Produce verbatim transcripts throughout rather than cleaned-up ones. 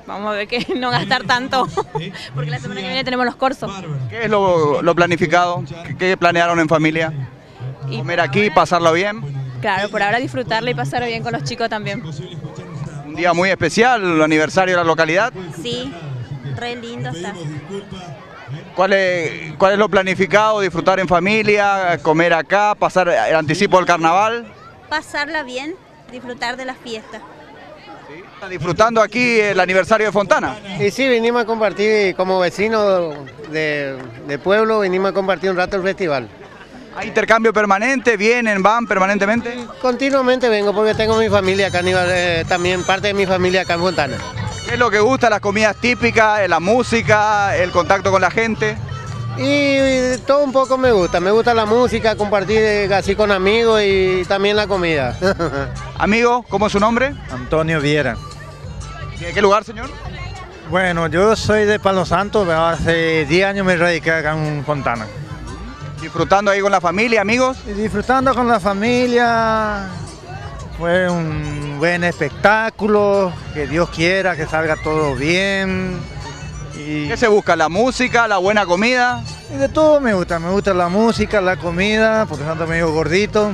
vamos a ver que no gastar tanto, porque la semana que viene tenemos los cursos. ¿Qué es lo, lo planificado? ¿Qué, qué planearon en familia? Y ¿Comer aquí, pasarlo bien? claro, por ahora disfrutarla y pasarlo bien con los chicos también. Un día muy especial, el aniversario de la localidad. Sí, re lindo está. ¿Cuál es, cuál es lo planificado? ¿Disfrutar en familia, comer acá, pasar el anticipo del carnaval? Pasarla bien, disfrutar de las fiestas. ¿Están disfrutando aquí el aniversario de Fontana? Y sí, venimos a compartir como vecinos de, de pueblo, venimos a compartir un rato el festival. ¿Hay intercambio permanente? ¿Vienen, van permanentemente? Continuamente vengo porque tengo mi familia acá, eh, también parte de mi familia acá en Fontana. ¿Qué es lo que gusta? ¿Las comidas típicas, la música, el contacto con la gente? Y todo un poco me gusta, me gusta la música, compartir así con amigos y también la comida. Amigo, ¿cómo es su nombre? Antonio Viera. ¿De qué lugar, señor? Bueno, yo soy de Palo Santo, pero hace diez años me radiqué acá en Fontana. ¿Disfrutando ahí con la familia, amigos? Y disfrutando con la familia, fue un buen espectáculo, que Dios quiera que salga todo bien. Y, ¿Qué se busca? ¿La música, la buena comida? y de todo me gusta, me gusta la música, la comida, porque tanto medio gordito.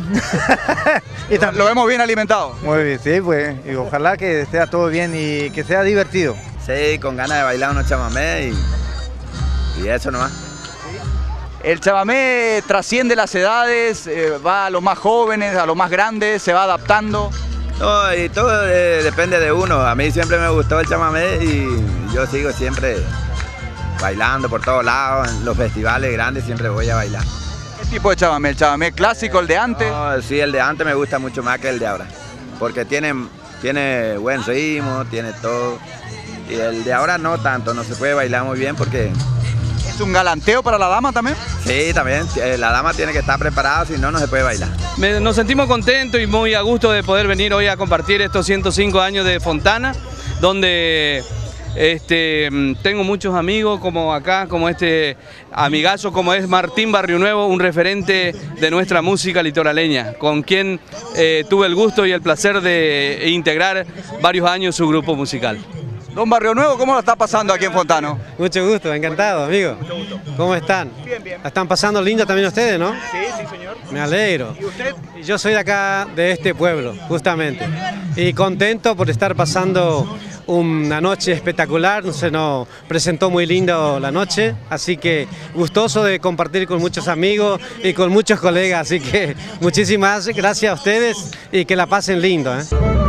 y Lo vemos bien alimentado. Muy bien, sí, pues, y ojalá que esté todo bien y que sea divertido. Sí, con ganas de bailar unos chamamé y, y eso nomás. El chamamé trasciende las edades, eh, va a los más jóvenes, a los más grandes, se va adaptando. No, y todo eh, depende de uno. A mí siempre me gustó el chamamé y yo sigo siempre bailando por todos lados. En los festivales grandes siempre voy a bailar. ¿Qué tipo de chamamé? ¿El chamamé clásico, el de antes? No, sí, el de antes me gusta mucho más que el de ahora. Porque tiene, tiene buen ritmo, tiene todo. Y el de ahora no tanto, no se puede bailar muy bien porque... ¿Es un galanteo para la dama también? Sí, también. La dama tiene que estar preparada, si no, no se puede bailar. Me, nos sentimos contentos y muy a gusto de poder venir hoy a compartir estos ciento cinco años de Fontana, donde este, tengo muchos amigos como acá, como este amigazo, como es Martín Barrio Nuevo, un referente de nuestra música litoraleña, con quien eh, tuve el gusto y el placer de integrar varios años su grupo musical. Don Barrio Nuevo, ¿cómo lo está pasando aquí en Fontana? Mucho gusto, encantado, amigo. ¿Cómo están? Bien, bien. ¿La están pasando lindo también ustedes, no? Sí, sí, señor. Me alegro. ¿Y usted? Yo soy de acá, de este pueblo, justamente. Y contento por estar pasando una noche espectacular, se nos presentó muy lindo la noche, así que gustoso de compartir con muchos amigos y con muchos colegas, así que muchísimas gracias a ustedes y que la pasen lindo, ¿eh?